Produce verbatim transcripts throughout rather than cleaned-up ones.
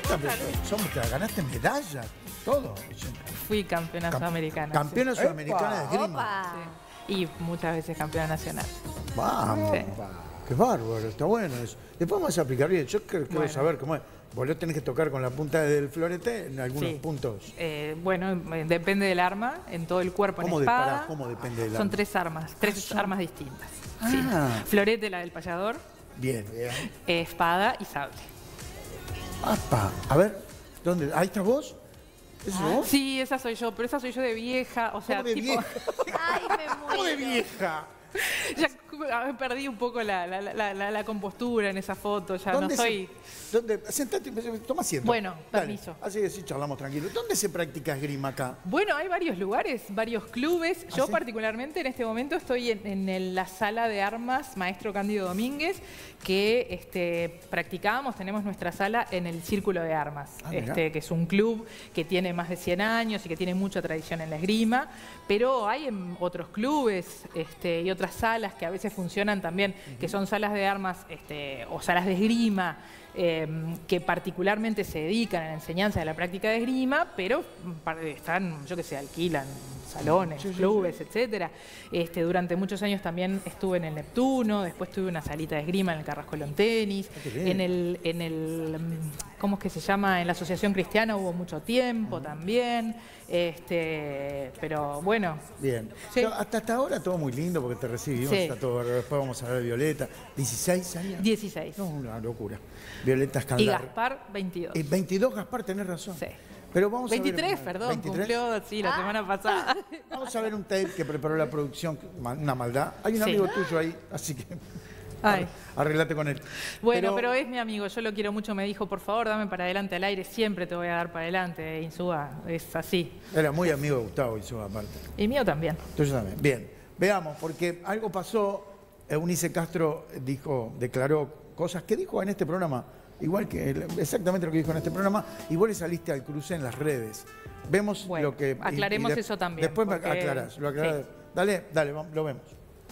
Somos, ganaste medallas, todo. Fui campeona Cam sudamericana. Campeona sí. sudamericana de esgrima. Sí. Y muchas veces campeona nacional. Vamos, sí. Qué bárbaro, está bueno eso. Después vamos a aplicar bien. Yo quiero bueno. saber cómo es. Vos lo tenés que tocar con la punta del florete en algunos sí. puntos. Eh, bueno, depende del arma, en todo el cuerpo, en ¿Cómo espada. De, pará, ¿Cómo depende del arma? Son tres armas, tres ah, son... armas distintas. Ah. Sí. Florete, la del payador. Bien, bien. Eh, espada y sable. ¡Apa! A ver, ¿dónde? ¿Ahí estás vos? ¿Esa ah, vos? Sí, esa soy yo, pero esa soy yo de vieja, o sea, ¿Cómo de tipo... vieja? Ay, me muero. ¿Cómo de vieja? Ya perdí un poco la, la, la, la, la compostura en esa foto, ya no soy... Se, ¿dónde? Sentate, toma asiento. Bueno, Dale. permiso. Así que sí, charlamos tranquilos. ¿Dónde se practica esgrima acá? Bueno, hay varios lugares, varios clubes. ¿Ah, Yo sí? particularmente en este momento estoy en, en el, la sala de armas Maestro Cándido Domínguez, que este, practicamos, tenemos nuestra sala en el Círculo de Armas, ah, este, que es un club que tiene más de cien años y que tiene mucha tradición en la esgrima, pero hay en otros clubes este, y otras salas que a veces funcionan también, uh-huh. que son salas de armas este, o salas de esgrima, Eh, que particularmente se dedican a la enseñanza de la práctica de esgrima, pero están, yo que sé, alquilan salones, sí, clubes, sí, sí. etcétera. Este, durante muchos años también estuve en el Neptuno, después tuve una salita de esgrima en el Carrasco Lawn Tenis, en el, en el, ¿cómo es que se llama? En la Asociación Cristiana hubo mucho tiempo uh-huh. también, este, pero bueno. Bien. ¿Sí? No, hasta, hasta ahora todo muy lindo porque te recibimos, sí. está todo, después vamos a ver Violeta. ¿dieciséis años? dieciséis. No, una locura. Violeta Escandar. Y Gaspar, veintidós. Y veintidós, Gaspar, tenés razón. Sí. Pero vamos veintitrés, a ver, perdón, ¿veintitrés? Cumplió sí, la ah. semana pasada. Vamos a ver un tape que preparó la producción, una maldad. Hay un sí. amigo tuyo ahí, así que Ay. arreglate con él. Bueno, pero... pero es mi amigo, yo lo quiero mucho, me dijo, por favor, dame para adelante al aire, siempre te voy a dar para adelante, Insúa, es así. Era muy amigo de Gustavo Insúa, aparte. Y mío también. Tuyo también. Bien, veamos, porque algo pasó, Eunice Castro dijo, declaró cosas que dijo en este programa, igual que exactamente lo que dijo en este programa, y vos le saliste al cruce en las redes. Vemos bueno, lo que... aclaremos y, y de, eso también. Después porque... me aclarás, lo aclarás. Sí. Dale, dale, lo vemos.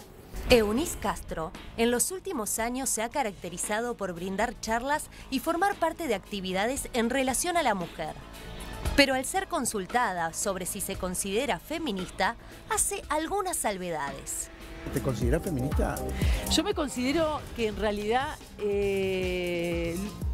Eunice Castro, en los últimos años se ha caracterizado por brindar charlas y formar parte de actividades en relación a la mujer. Pero al ser consultada sobre si se considera feminista, hace algunas salvedades. ¿Te consideras feminista? Yo me considero que en realidad eh,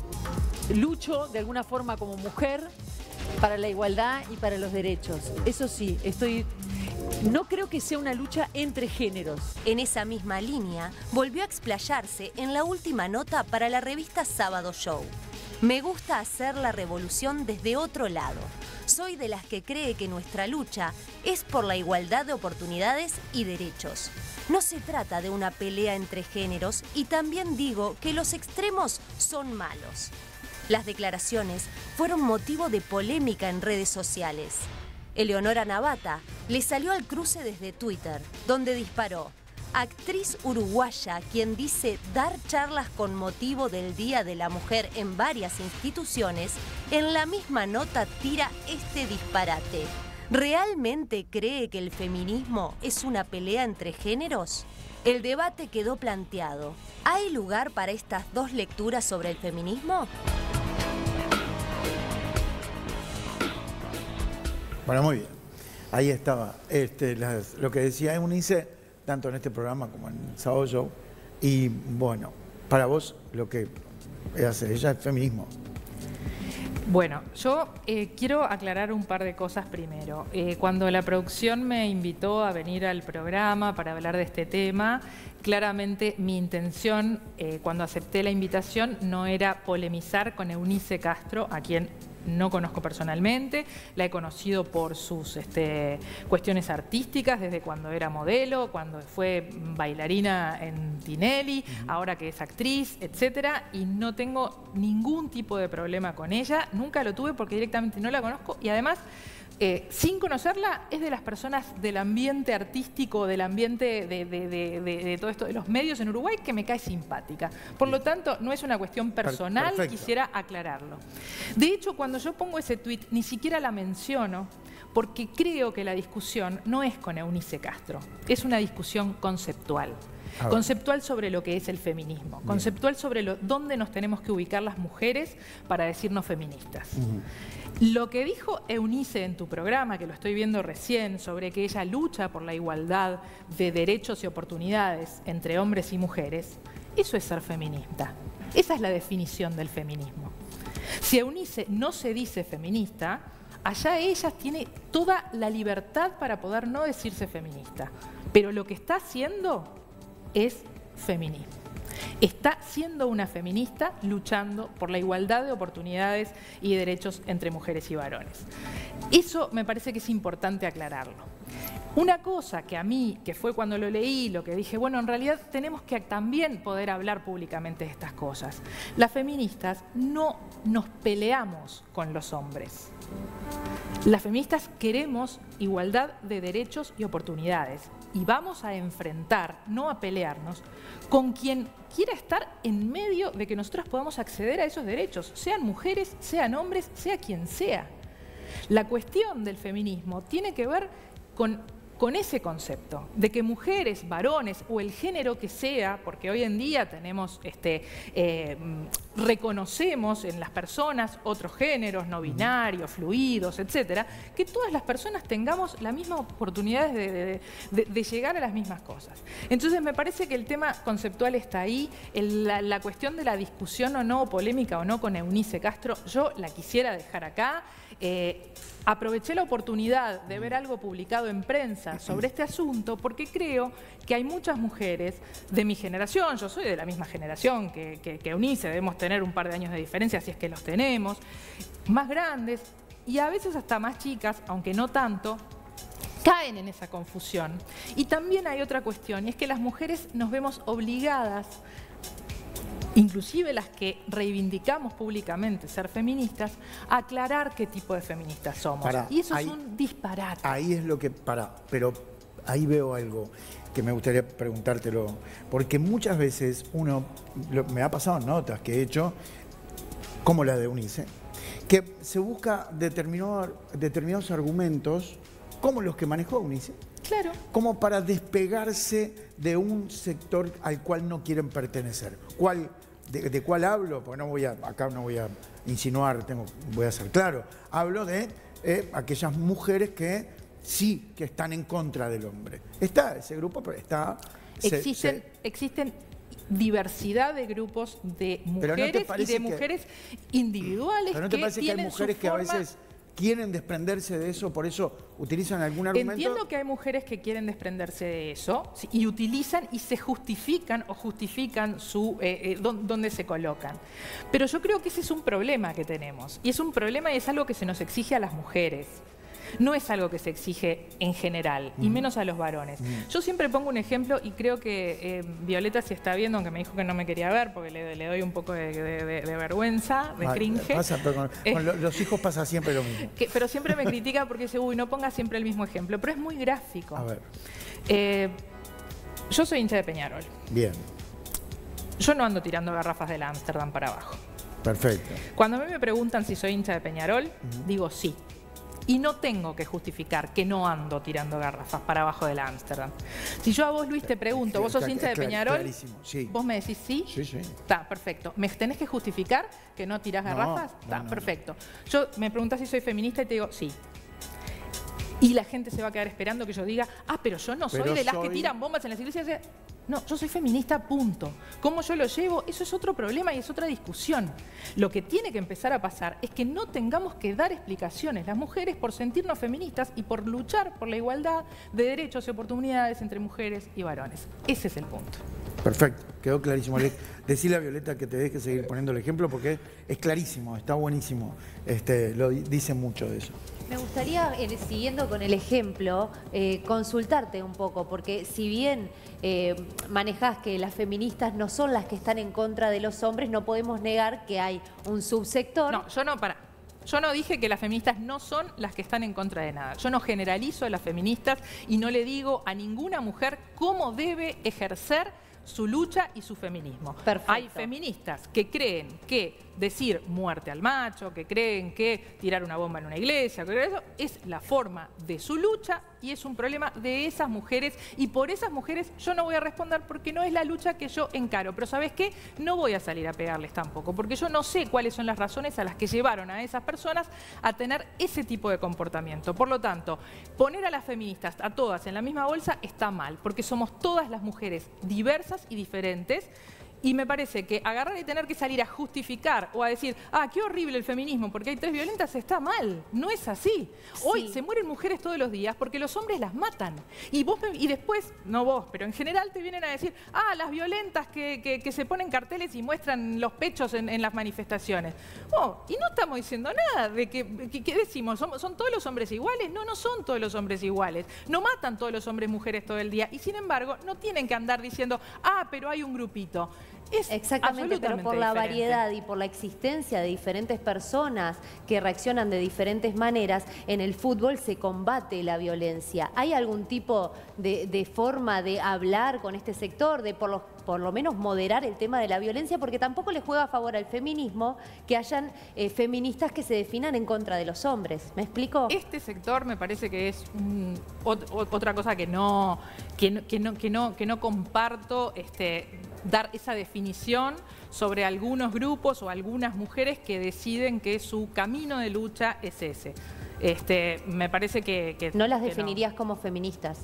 lucho de alguna forma como mujer para la igualdad y para los derechos. Eso sí, estoy... No creo que sea una lucha entre géneros. En esa misma línea, volvió a explayarse en la última nota para la revista Sábado Show. Me gusta hacer la revolución desde otro lado. Soy de las que cree que nuestra lucha es por la igualdad de oportunidades y derechos. No se trata de una pelea entre géneros y también digo que los extremos son malos. Las declaraciones fueron motivo de polémica en redes sociales. Eleonora Navata le salió al cruce desde Twitter, donde disparó: actriz uruguaya quien dice dar charlas con motivo del Día de la Mujer en varias instituciones, en la misma nota tira este disparate. ¿Realmente cree que el feminismo es una pelea entre géneros? El debate quedó planteado. ¿Hay lugar para estas dos lecturas sobre el feminismo? Bueno, muy bien. Ahí estaba este, las, lo que decía Eunice, tanto en este programa como en Sábado Show. Y bueno, para vos lo que hace ella es feminismo. Bueno, yo eh, quiero aclarar un par de cosas primero. Eh, cuando la producción me invitó a venir al programa para hablar de este tema, claramente mi intención, eh, cuando acepté la invitación, no era polemizar con Eunice Castro, a quien no conozco personalmente, la he conocido por sus este, cuestiones artísticas desde cuando era modelo, cuando fue bailarina en Tinelli, uh-huh. ahora que es actriz, etcétera, y no tengo ningún tipo de problema con ella, nunca lo tuve porque directamente no la conozco y además, eh, sin conocerla, es de las personas del ambiente artístico, del ambiente de, de, de, de, de todo esto, de los medios en Uruguay, que me cae simpática. Por lo tanto, no es una cuestión personal, perfecto. Quisiera aclararlo. De hecho, cuando yo pongo ese tuit, ni siquiera la menciono, porque creo que la discusión no es con Eunice Castro, es una discusión conceptual. conceptual sobre lo que es el feminismo, Bien. conceptual sobre lo, dónde nos tenemos que ubicar las mujeres para decirnos feministas. Uh-huh. Lo que dijo Eunice en tu programa, que lo estoy viendo recién, sobre que ella lucha por la igualdad de derechos y oportunidades entre hombres y mujeres, eso es ser feminista. Esa es la definición del feminismo. Si Eunice no se dice feminista, allá ella tiene toda la libertad para poder no decirse feminista. Pero lo que está haciendo es feminismo. Está siendo una feminista luchando por la igualdad de oportunidades y derechos entre mujeres y varones. Eso me parece que es importante aclararlo. Una cosa que a mí, que fue cuando lo leí, lo que dije, bueno, en realidad tenemos que también poder hablar públicamente de estas cosas. Las feministas no nos peleamos con los hombres. Las feministas queremos igualdad de derechos y oportunidades y vamos a enfrentar, no a pelearnos, con quien quiera estar en medio de que nosotros podamos acceder a esos derechos, sean mujeres, sean hombres, sea quien sea. La cuestión del feminismo tiene que ver con, con ese concepto, de que mujeres, varones o el género que sea, porque hoy en día tenemos, este, eh, reconocemos en las personas otros géneros, no binarios, fluidos, etcétera, que todas las personas tengamos las mismas oportunidades de, de, de, de llegar a las mismas cosas. Entonces me parece que el tema conceptual está ahí, el, la, la cuestión de la discusión o no, polémica o no con Eunice Castro, yo la quisiera dejar acá. Eh, aproveché la oportunidad de ver algo publicado en prensa sobre este asunto porque creo que hay muchas mujeres de mi generación, yo soy de la misma generación que, que, que Eunice, debemos tener un par de años de diferencia si es que los tenemos, más grandes y a veces hasta más chicas, aunque no tanto, caen en esa confusión. Y también hay otra cuestión, y es que las mujeres nos vemos obligadas, inclusive las que reivindicamos públicamente ser feministas, a aclarar qué tipo de feministas somos. Para, y eso ahí, es un disparate. Ahí es lo que... Para, pero ahí veo algo que me gustaría preguntártelo. Porque muchas veces uno... Lo, me ha pasado en notas que he hecho, como la de Eunice, que se busca determinar, determinados argumentos, como los que manejó Eunice, claro, como para despegarse de un sector al cual no quieren pertenecer. ¿Cuál, de, ¿De cuál hablo? Porque no voy a, acá no voy a insinuar, tengo, voy a ser claro. Hablo de eh, aquellas mujeres que sí, que están en contra del hombre. Está ese grupo, pero está... Existen, se, se, existen diversidad de grupos de mujeres ¿no y de mujeres que, individuales ¿pero no te que parece que hay mujeres que a veces quieren desprenderse de eso, por eso utilizan algún argumento? Entiendo que hay mujeres que quieren desprenderse de eso sí, y utilizan y se justifican o justifican su eh, eh, dónde se colocan. Pero yo creo que ese es un problema que tenemos. Y es un problema y es algo que se nos exige a las mujeres. No es algo que se exige en general, y menos a los varones. Mm. Yo siempre pongo un ejemplo y creo que eh, Violeta si está viendo, aunque me dijo que no me quería ver, porque le, le doy un poco de, de, de, de vergüenza, de ah, cringe. Pasa, pero con, eh, con los hijos pasa siempre lo mismo. Que, pero siempre me critica porque dice, uy, no ponga siempre el mismo ejemplo. Pero es muy gráfico. A ver. Eh, yo soy hincha de Peñarol. Bien. Yo no ando tirando garrafas de la Ámsterdam para abajo. Perfecto. Cuando a mí me preguntan si soy hincha de Peñarol, uh-huh. digo sí. Y no tengo que justificar que no ando tirando garrafas para abajo de la Ámsterdam. Si yo a vos, Luis, te pregunto, ¿vos sos hincha de Peñarol? Clarísimo, sí. ¿Vos me decís sí? Sí, sí. Está, perfecto. ¿Me tenés que justificar que no tirás garrafas? Está, no, no, perfecto. No. Yo me preguntás si soy feminista y te digo sí. Y la gente se va a quedar esperando que yo diga, ah, pero yo no soy pero de las soy... que tiran bombas en las iglesias. No, yo soy feminista, punto. ¿Cómo yo lo llevo? Eso es otro problema y es otra discusión. Lo que tiene que empezar a pasar es que no tengamos que dar explicaciones las mujeres por sentirnos feministas y por luchar por la igualdad de derechos y oportunidades entre mujeres y varones. Ese es el punto. Perfecto, quedó clarísimo. Decile a Violeta que te deje seguir poniendo el ejemplo porque es clarísimo, está buenísimo. Este, lo dice mucho de eso. Me gustaría, eh, siguiendo con el ejemplo, eh, consultarte un poco, porque si bien eh, manejás que las feministas no son las que están en contra de los hombres, no podemos negar que hay un subsector... No, yo no, para... Yo no dije que las feministas no son las que están en contra de nada. Yo no generalizo a las feministas y no le digo a ninguna mujer cómo debe ejercer su lucha y su feminismo. Perfecto. Hay feministas que creen que decir muerte al macho, que creen que tirar una bomba en una iglesia, que eso es la forma de su lucha y es un problema de esas mujeres, y por esas mujeres yo no voy a responder porque no es la lucha que yo encaro. Pero ¿sabes qué? No voy a salir a pegarles tampoco, porque yo no sé cuáles son las razones a las que llevaron a esas personas a tener ese tipo de comportamiento. Por lo tanto, poner a las feministas, a todas en la misma bolsa, está mal, porque somos todas las mujeres diversas y diferentes. Y me parece que agarrar y tener que salir a justificar o a decir, ah, qué horrible el feminismo porque hay tres violentas, está mal. No es así. Hoy Sí. se mueren mujeres todos los días porque los hombres las matan. Y vos me- y después, no vos, pero en general te vienen a decir, ah, las violentas que, que- que se ponen carteles y muestran los pechos en, en las manifestaciones. Oh, y no estamos diciendo nada de que, que- ¿qué decimos? ¿Son, ¿Son todos los hombres iguales? No, no son todos los hombres iguales. No matan todos los hombres mujeres todo el día. Y sin embargo, no tienen que andar diciendo, ah, pero hay un grupito. Es Exactamente, pero por absolutamente la diferente. variedad y por la existencia de diferentes personas que reaccionan de diferentes maneras, en el fútbol se combate la violencia. ¿Hay algún tipo de, de forma de hablar con este sector, de por lo, por lo menos moderar el tema de la violencia? Porque tampoco le juega a favor al feminismo que hayan eh, feministas que se definan en contra de los hombres. ¿Me explico? Este sector me parece que es un- ot- ot- otra cosa que no, que no, que no, que no, que no comparto, este, dar esa definición sobre algunos grupos o algunas mujeres que deciden que su camino de lucha es ese. Este, me parece que... que- ¿No las que definirías como feministas?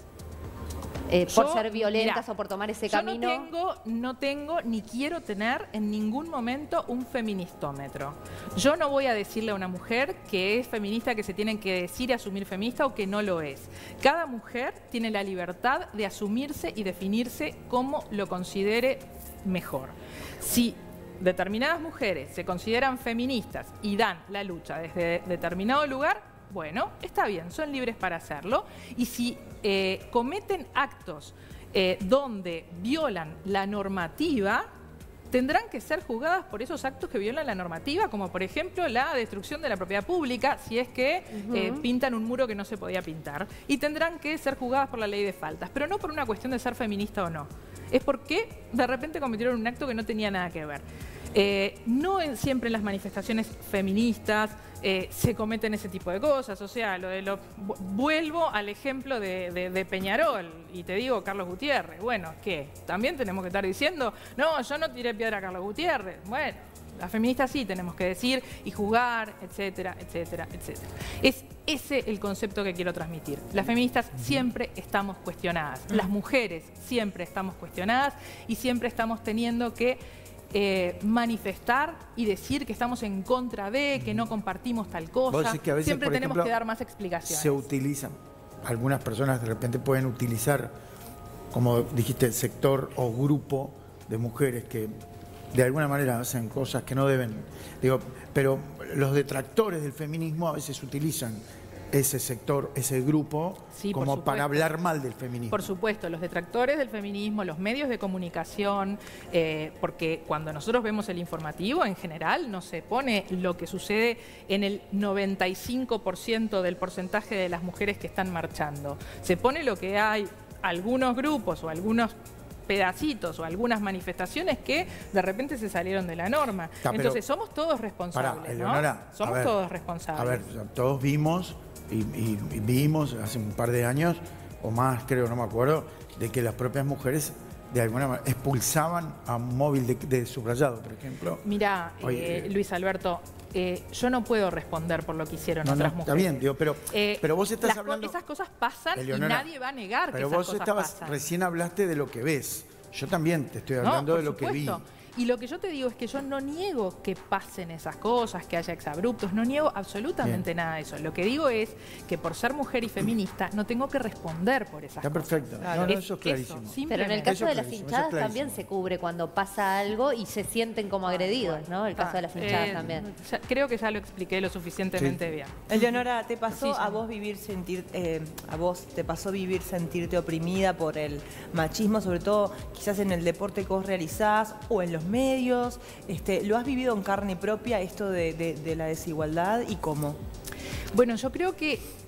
Eh, por Yo, ser violentas mirá, o por tomar ese yo camino. No tengo, no tengo ni quiero tener en ningún momento un feministómetro. Yo no voy a decirle a una mujer que es feminista, que se tiene que decir y asumir feminista o que no lo es. Cada mujer tiene la libertad de asumirse y definirse como lo considere mejor. Si determinadas mujeres se consideran feministas y dan la lucha desde determinado lugar, bueno, está bien, son libres para hacerlo. Y si eh, cometen actos eh, donde violan la normativa, tendrán que ser juzgadas por esos actos que violan la normativa, como por ejemplo la destrucción de la propiedad pública, si es que Ujú. eh, pintan un muro que no se podía pintar. Y tendrán que ser juzgadas por la ley de faltas, pero no por una cuestión de ser feminista o no. Es porque de repente cometieron un acto que no tenía nada que ver. Eh, no en, siempre en las manifestaciones feministas eh, se cometen ese tipo de cosas. O sea, lo de lo, vu- vuelvo al ejemplo de, de- de Peñarol y te digo Carlos Gutiérrez. Bueno, ¿qué? También tenemos que estar diciendo, no, yo no tiré piedra a Carlos Gutiérrez. Bueno, las feministas sí tenemos que decir y jugar, etcétera, etcétera, etcétera. Es ese el concepto que quiero transmitir. Las feministas siempre estamos cuestionadas. Las mujeres siempre estamos cuestionadas y siempre estamos teniendo que Eh, manifestar y decir que estamos en contra de, que no compartimos tal Vos cosa. decís que a veces, Siempre por tenemos ejemplo, que dar más explicaciones. se utilizan, algunas personas de repente pueden utilizar, como dijiste, el sector o grupo de mujeres que de alguna manera hacen cosas que no deben. Digo, pero los detractores del feminismo a veces utilizan ese sector, ese grupo, Sí, por como supuesto. para hablar mal del feminismo. Por supuesto, los detractores del feminismo, los medios de comunicación, eh, porque cuando nosotros vemos el informativo, en general no se pone lo que sucede en el noventa y cinco por ciento del porcentaje de las mujeres que están marchando. Se pone lo que hay algunos grupos o algunos pedacitos o algunas manifestaciones que de repente se salieron de la norma. Está, pero- Entonces somos todos responsables, Pará, ¿no? Eleonora, a Somos ver, todos responsables. A ver, o sea, todos vimos y, y- y vimos hace un par de años, o más creo, no me acuerdo, de que las propias mujeres de alguna manera expulsaban a un móvil de, de subrayado, por ejemplo. Mirá, Oye, eh, Luis Alberto, eh, yo no puedo responder por lo que hicieron No, no, otras está mujeres. bien, digo, pero, Eh, pero vos estás las co- hablando... Esas cosas pasan Eleonora, y nadie va a negar pero que esas vos cosas estabas, pasan. recién hablaste de lo que ves. Yo también te estoy No, hablando por de lo que vi. supuesto. Y lo que yo te digo es que yo no niego que pasen esas cosas, que haya exabruptos, no niego absolutamente Bien. nada de eso. Lo que digo es que por ser mujer y feminista no tengo que responder por esas Está cosas. perfecto. No, no, eso es clarísimo. Pero en el simplemente. caso Eso de es las clarísimo, eso es hinchadas clarísimo. también se cubre cuando pasa algo y se sienten como agredidos, ¿no? El caso de las hinchadas Eh, también. ya- creo que ya lo expliqué lo suficientemente Sí. bien. Eleonora, ¿te pasó Sí, sí. a vos vivir sentir, eh, a vos te pasó vivir sentirte oprimida por el machismo, sobre todo quizás en el deporte que vos realizás o en los medios? Este, ¿lo has vivido en carne propia esto de, de- de la desigualdad y cómo? Bueno, yo creo que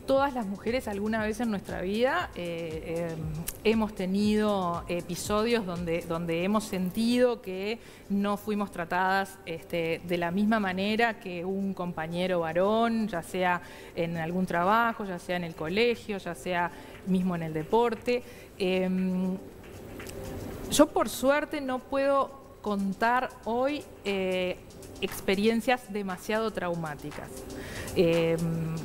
todas las mujeres alguna vez en nuestra vida eh, eh, hemos tenido episodios donde, donde hemos sentido que no fuimos tratadas este, de la misma manera que un compañero varón, ya sea en algún trabajo, ya sea en el colegio, ya sea mismo en el deporte. Eh, yo por suerte no puedo contar hoy eh, experiencias demasiado traumáticas. Eh,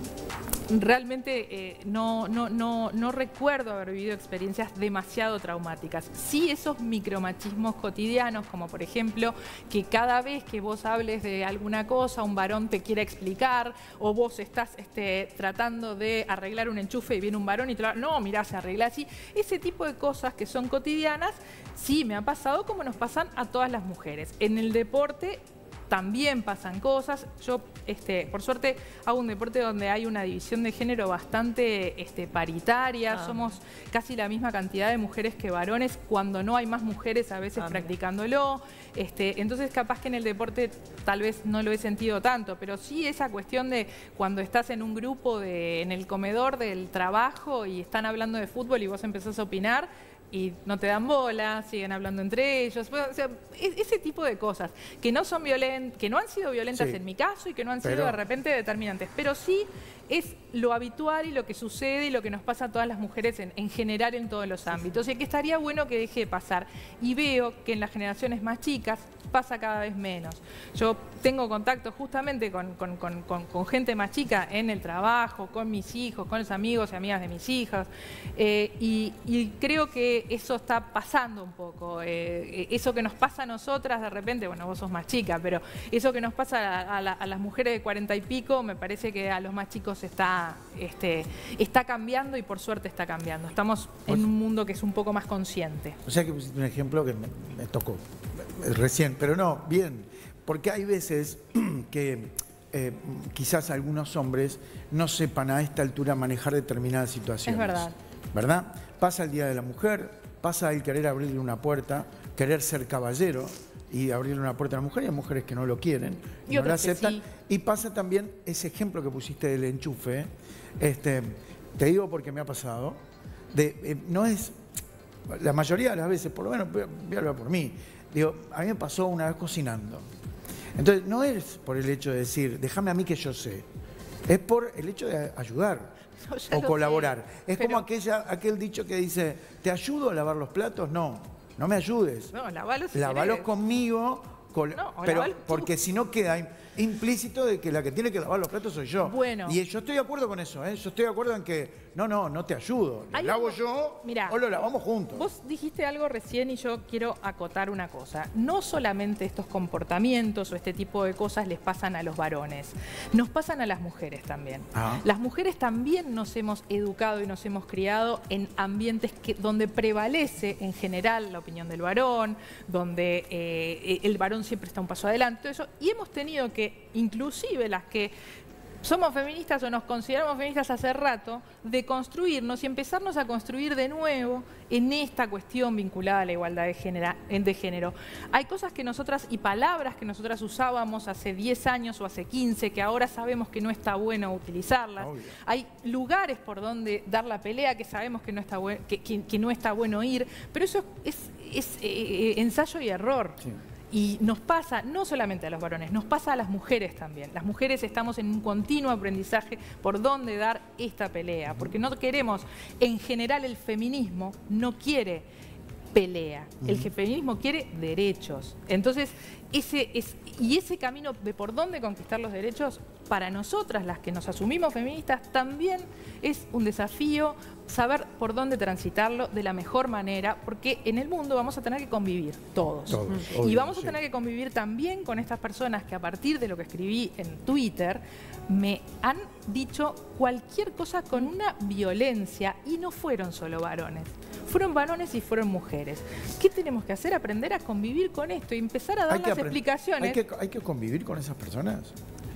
Realmente eh, no, no, no, no recuerdo haber vivido experiencias demasiado traumáticas. Sí, esos micromachismos cotidianos, como por ejemplo que cada vez que vos hables de alguna cosa, un varón te quiera explicar, o vos estás este, tratando de arreglar un enchufe y viene un varón y te lo... No, mirá, se arregla así. Ese tipo de cosas que son cotidianas, sí me ha pasado como nos pasan a todas las mujeres. En el deporte también pasan cosas. Yo, este, por suerte, hago un deporte donde hay una división de género bastante este, paritaria. Ah. Somos casi la misma cantidad de mujeres que varones, cuando no hay más mujeres a veces ah, practicándolo. Este, entonces, capaz que en el deporte tal vez no lo he sentido tanto, pero sí esa cuestión de cuando estás en un grupo, de, en el comedor del trabajo y están hablando de fútbol y vos empezás a opinar, y no te dan bola, siguen hablando entre ellos, o sea, ese tipo de cosas que no son violentas, que no han sido violentas sí, en mi caso y que no han sido pero... de repente determinantes, pero sí es lo habitual y lo que sucede y lo que nos pasa a todas las mujeres en, en general en todos los ámbitos, y que estaría bueno que deje de pasar, y veo que en las generaciones más chicas pasa cada vez menos. Yo tengo contacto justamente con, con, con, con, con gente más chica en el trabajo, con mis hijos, con los amigos y amigas de mis hijas, eh, y, y creo que eso está pasando un poco. Eh, eso que nos pasa a nosotras de repente, bueno, vos sos más chica, pero eso que nos pasa a, a, la, a las mujeres de cuarenta y pico, me parece que a los más chicos está, este, está cambiando, y por suerte está cambiando. Estamos en un mundo que es un poco más consciente. O sea que pusiste un ejemplo que me, me tocó recién, pero no, bien, porque hay veces que eh, quizás algunos hombres no sepan a esta altura manejar determinadas situaciones. Es verdad. ¿Verdad? Pasa el Día de la Mujer, pasa el querer abrirle una puerta, querer ser caballero y abrirle una puerta a la mujer, y hay mujeres que no lo quieren, y no lo aceptan. Sí. Y pasa también ese ejemplo que pusiste del enchufe, este, te digo porque me ha pasado, de, eh, no es, la mayoría de las veces, por lo menos voy a, voy a hablar por mí, digo, a mí me pasó una vez cocinando. Entonces, no es por el hecho de decir, déjame a mí que yo sé, es por el hecho de ayudar. No, o colaborar. Sé, es pero... como aquella, aquel dicho que dice, ¿te ayudo a lavar los platos? No, no me ayudes. No, lavalos si Lavalos conmigo, col... no, pero porque si no queda implícito de que la que tiene que lavar los platos soy yo. Bueno. Y yo estoy de acuerdo con eso, ¿eh? Yo estoy de acuerdo en que, no, no, no te ayudo. Lo lavo yo Mirá, o lo lavamos juntos. Vos dijiste algo recién y yo quiero acotar una cosa. No solamente estos comportamientos o este tipo de cosas les pasan a los varones, nos pasan a las mujeres también. Ah. Las mujeres también nos hemos educado y nos hemos criado en ambientes que, donde prevalece en general la opinión del varón, donde eh, el varón siempre está un paso adelante, todo eso, y hemos tenido que inclusive las que somos feministas o nos consideramos feministas hace rato, de construirnos y empezarnos a construir de nuevo en esta cuestión vinculada a la igualdad de género, de género. Hay cosas que nosotras y palabras que nosotras usábamos hace diez años o hace quince que ahora sabemos que no está bueno utilizarlas. Obvio. Hay lugares por donde dar la pelea que sabemos que no está, que, que, que no está bueno ir, pero eso es, es eh, ensayo y error. Sí. Y nos pasa, no solamente a los varones, nos pasa a las mujeres también. Las mujeres estamos en un continuo aprendizaje por dónde dar esta pelea, porque no queremos, en general el feminismo no quiere pelea, el feminismo quiere derechos. Entonces, ese es, y ese camino de por dónde conquistar los derechos, para nosotras, las que nos asumimos feministas, también es un desafío saber por dónde transitarlo de la mejor manera, porque en el mundo vamos a tener que convivir todos. todos y obvio, vamos a tener sí. que convivir también con estas personas que a partir de lo que escribí en Twitter me han dicho cualquier cosa con una violencia, y no fueron solo varones. Fueron varones y fueron mujeres. ¿Qué tenemos que hacer? Aprender a convivir con esto y empezar a dar las explicaciones. ¿Hay que, ¿Hay que convivir con esas personas?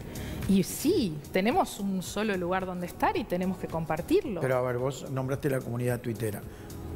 Y sí, tenemos un solo lugar donde estar y tenemos que compartirlo. Pero a ver, vos nombraste la comunidad tuitera.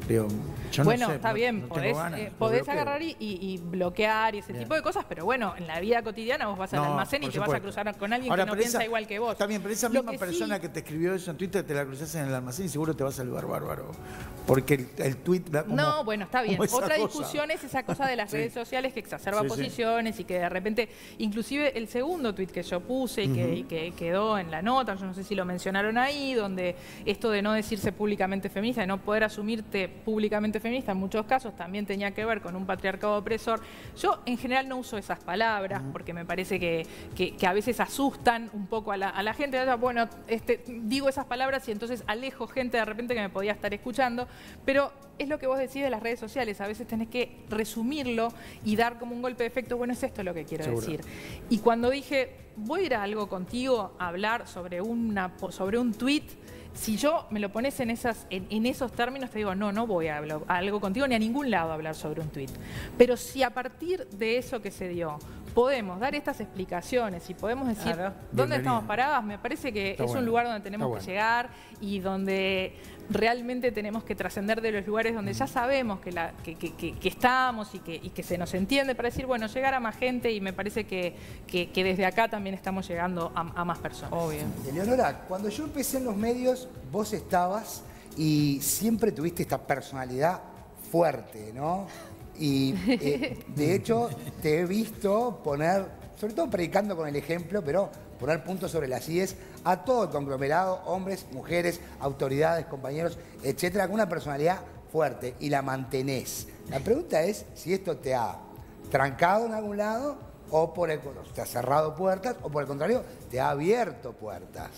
Digo, yo bueno, no sé, está no- bien, no tengo podés, ganas, eh, lo podés bloqueo. agarrar y, y- y bloquear y ese Bien. tipo de cosas, pero bueno, en la vida cotidiana vos vas al No, almacén y por te vas a supuesto. cruzar con alguien Ahora, que no pero piensa esa- igual que vos. Está bien, pero esa Lo misma que persona sí- que te escribió eso en Twitter te la cruzas en el almacén y seguro te va a saludar bárbaro. Porque el, el tweet da como... No, bueno, está bien. como esa Otra cosa. discusión es esa cosa de las Sí. redes sociales que exacerba Sí, sí. posiciones y que de repente, inclusive el segundo tuit que yo puse y, que, y que quedó en la nota, yo no sé si lo mencionaron ahí, donde esto de no decirse públicamente feminista, de no poder asumirte públicamente feminista en muchos casos también tenía que ver con un patriarcado opresor. Yo en general no uso esas palabras porque me parece que, que- que a veces asustan un poco a la, a la gente. O sea, bueno, este, digo esas palabras y entonces alejo gente de repente que me podía estar escuchando, pero es lo que vos decís de las redes sociales. A veces tenés que resumirlo y dar como un golpe de efecto. Bueno, es esto lo que quiero Seguro. decir. Y cuando dije, voy a ir a algo contigo a hablar sobre, una, sobre un tweet, si yo me lo pones en, esas, en, en esos términos, te digo, no, no voy a, hablar, a algo contigo ni a ningún lado a hablar sobre un tuit. Pero si a partir de eso que se dio podemos dar estas explicaciones y podemos decir Claro. dónde Bienvenida. estamos paradas, me parece que Está es bueno. un lugar donde tenemos Está que bueno. llegar y donde realmente tenemos que trascender de los lugares donde ya sabemos que, la, que, que- que- que estamos y que, y que se nos entiende para decir, bueno, llegar a más gente, y me parece que, que- que desde acá también estamos llegando a, a más personas. Obvio. Eleonora, cuando yo empecé en los medios, vos estabas y siempre tuviste esta personalidad fuerte, ¿no? Y eh, de hecho te he visto poner, sobre todo predicando con el ejemplo, pero poner puntos sobre las íes a todo el conglomerado, hombres, mujeres, autoridades, compañeros, etcétera, con una personalidad fuerte y la mantenés. La pregunta es si esto te ha trancado en algún lado o por el, te ha cerrado puertas o por el contrario te ha abierto puertas.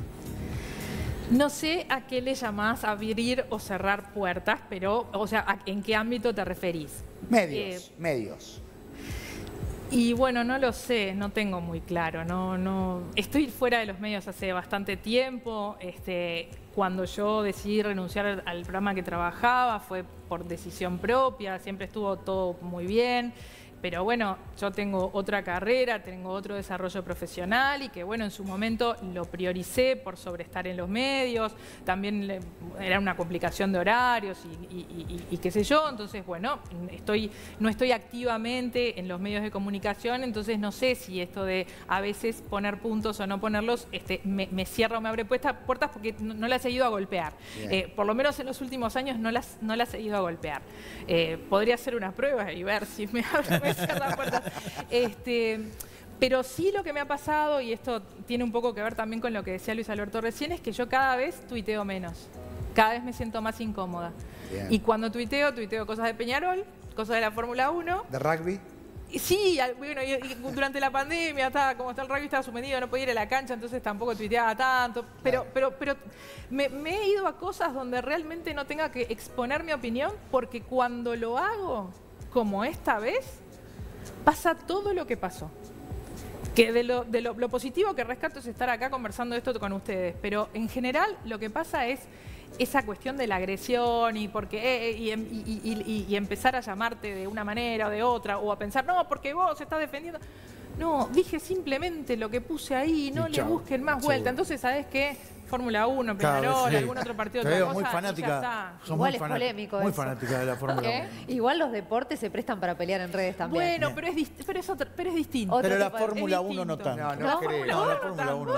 No sé a qué le llamás abrir o cerrar puertas, pero, o sea, ¿a- ¿en qué ámbito te referís? Medios, Eh, medios. Y bueno, no lo sé, no tengo muy claro. No, no, estoy fuera de los medios hace bastante tiempo. Este, cuando yo decidí renunciar al, al programa que trabajaba fue por decisión propia, siempre estuvo todo muy bien. Pero bueno, yo tengo otra carrera, tengo otro desarrollo profesional y que bueno, en su momento lo prioricé por sobre estar en los medios. También le- era una complicación de horarios y, y- y- y qué sé yo. Entonces, bueno, estoy, no estoy activamente en los medios de comunicación, entonces no sé si esto de a veces poner puntos o no ponerlos este, me, me cierra o me abre puesta- puertas porque no, no las he ido a golpear. Bien. Eh, por lo menos en los últimos años no las, no las he ido a golpear. Eh, podría hacer una prueba y ver si me abre me cierra puertas. Este, pero sí lo que me ha pasado, y esto tiene un poco que ver también con lo que decía Luis Alberto recién, es que yo cada vez tuiteo menos. Cada vez me siento más incómoda. Bien. Y cuando tuiteo, tuiteo cosas de Peñarol, cosas de la Fórmula uno. ¿De rugby? Y sí, al- bueno, y, y durante la pandemia, estaba, como está el rugby, estaba suspendido, no podía ir a la cancha, entonces tampoco tuiteaba tanto. Pero, pero, pero me, me he ido a cosas donde realmente no tenga que exponer mi opinión, porque cuando lo hago, como esta vez, pasa todo lo que pasó. Que de, lo, de lo, lo positivo que rescato es estar acá conversando esto con ustedes, pero en general lo que pasa es esa cuestión de la agresión y porque eh, eh, y, em- y- y- y- y empezar a llamarte de una manera o de otra, o a pensar, no, porque vos estás defendiendo. No, dije simplemente lo que puse ahí, no Y le chao, busquen más seguro. vuelta. Entonces, ¿sabés qué? Fórmula uno, Claro, Peñarol, sí. algún otro partido, Te otra veo cosa, muy y ya fanática. está. Sos Igual muy es fanática, polémico Muy eso. fanática de la Fórmula ¿Qué? uno. Igual los deportes se prestan para pelear en redes también. Bueno, pero es, dist- pero es, otra- pero es distinto. Otro Pero la tipo de- Fórmula es uno no distinto. tanto. No, no ¿No? creo. No, la Fórmula uno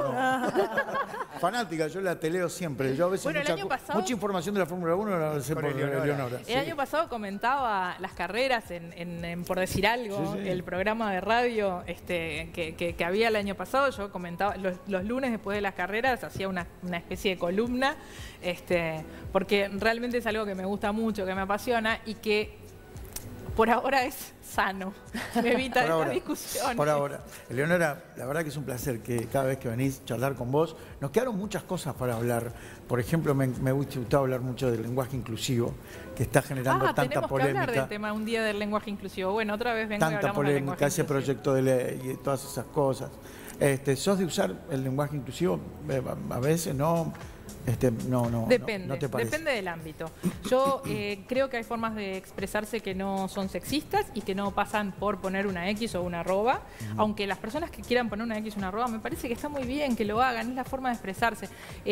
no. Fanática, yo la teleo siempre. Yo a veces Bueno, el mucha, año co- pasado- mucha información de la Fórmula uno la sé Con por Eleonora. Eleonora. El sí. año pasado comentaba las carreras en, en- en Por Decir Algo, Sí, sí. el programa de radio este, que, que- que había el año pasado. Yo comentaba, los, los lunes después de las carreras hacía una, una especie de columna, este, porque realmente es algo que me gusta mucho, que me apasiona y que por ahora es sano. Me evita Por esta ahora, discusión. por ahora. Eleonora, la verdad que es un placer que cada vez que venís charlar con vos, nos quedaron muchas cosas para hablar. Por ejemplo, me, me hubiese gustado hablar mucho del lenguaje inclusivo, que está generando Ah, tanta tenemos que polémica. hablar del tema un día del lenguaje inclusivo. Bueno, otra vez vengo y Tanta hablamos del lenguaje polémica, ese inclusivo. proyecto de ley y todas esas cosas. Este, ¿Sos de usar el lenguaje inclusivo? Eh, A a veces no. Este, no, no, Depende, no, no te parece. depende del ámbito. Yo eh, creo que hay formas de expresarse que no son sexistas y que no pasan por poner una X o una arroba, uh-huh. aunque las personas que quieran poner una X o una arroba, me parece que está muy bien que lo hagan, es la forma de expresarse.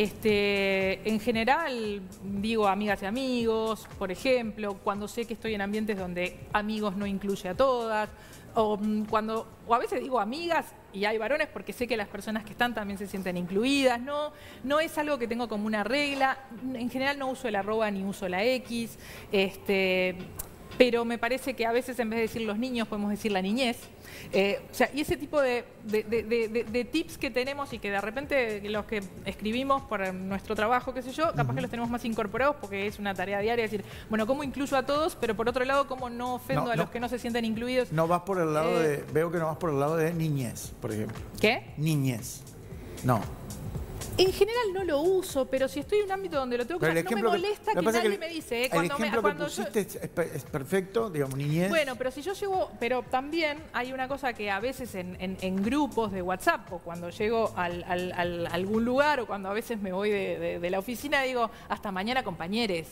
Este, en general, digo amigas y amigos, por ejemplo, cuando sé que estoy en ambientes donde amigos no incluye a todas, o cuando o a veces digo amigas y hay varones porque sé que las personas que están también se sienten incluidas, no, no es algo que tengo como una regla, en general no uso el arroba ni uso la X, este, pero me parece que a veces en vez de decir los niños podemos decir la niñez. Eh, o sea, y ese tipo de, de, de, de, de tips que tenemos y que de repente los que escribimos por nuestro trabajo, qué sé yo, capaz uh-huh. que los tenemos más incorporados porque es una tarea diaria, decir, bueno, ¿cómo incluyo a todos? Pero por otro lado, ¿cómo no ofendo no, a no, los que no se sienten incluidos? No vas por el lado eh, de, veo que no vas por el lado de niñez, por ejemplo. ¿Qué? Niñez. No. En general no lo uso, pero si estoy en un ámbito donde lo tengo que usar, no me molesta que, que nadie que el, me dice. ¿eh? Cuando el ejemplo me, cuando que pusiste yo... es, es perfecto, digamos, niñez. Bueno, pero si yo llego, pero también hay una cosa que a veces en, en, en grupos de WhatsApp o cuando llego al, al, al, a algún lugar o cuando a veces me voy de, de, de la oficina digo, hasta mañana compañeros.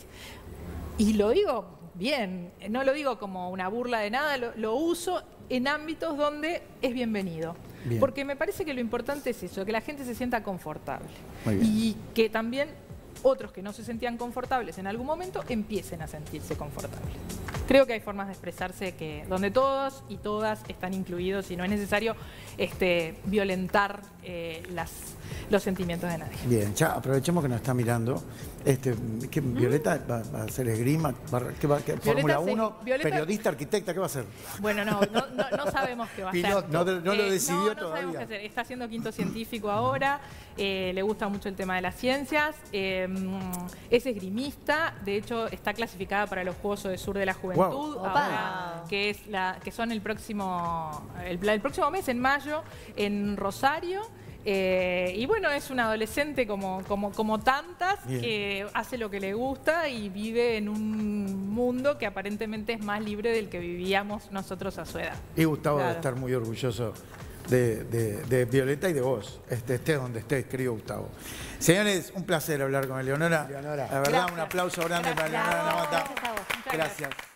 Y lo digo bien, no lo digo como una burla de nada, lo, lo uso en ámbitos donde es bienvenido. Bien. Porque me parece que lo importante es eso, que la gente se sienta confortable. Y que también otros que no se sentían confortables en algún momento empiecen a sentirse confortables. Creo que hay formas de expresarse que donde todos y todas están incluidos y no es necesario este, violentar eh, las, los sentimientos de nadie. Bien, ya aprovechemos que nos está mirando. Este, ¿qué, ¿Mm? ¿Violeta va, va a hacer esgrima? ¿Qué va, qué, ¿Fórmula uno? Violeta, ¿Periodista, arquitecta? ¿Qué va a hacer? Bueno, no, no, no, no sabemos qué va a hacer. No, no, no lo decidió eh, no, no todavía. Sabemos qué hacer. Está haciendo quinto científico ahora, eh, le gusta mucho el tema de las ciencias, eh, es esgrimista, de hecho está clasificada para los Juegos de Sur de la Juventud, wow. ahora, que, es la, que son el próximo, el, el próximo mes, en mayo, en Rosario. Eh, y bueno, es una adolescente como, como, como tantas, bien, que hace lo que le gusta y vive en un mundo que aparentemente es más libre del que vivíamos nosotros a su edad. Y Gustavo claro. debe estar muy orgulloso de, de, de Violeta y de vos, este, estés donde estés, querido Gustavo. Señores, un placer hablar con Eleonora. Eleonora. La verdad, gracias. Un aplauso grande gracias. para Eleonora Navata. Gracias a vos. Muchas gracias. gracias.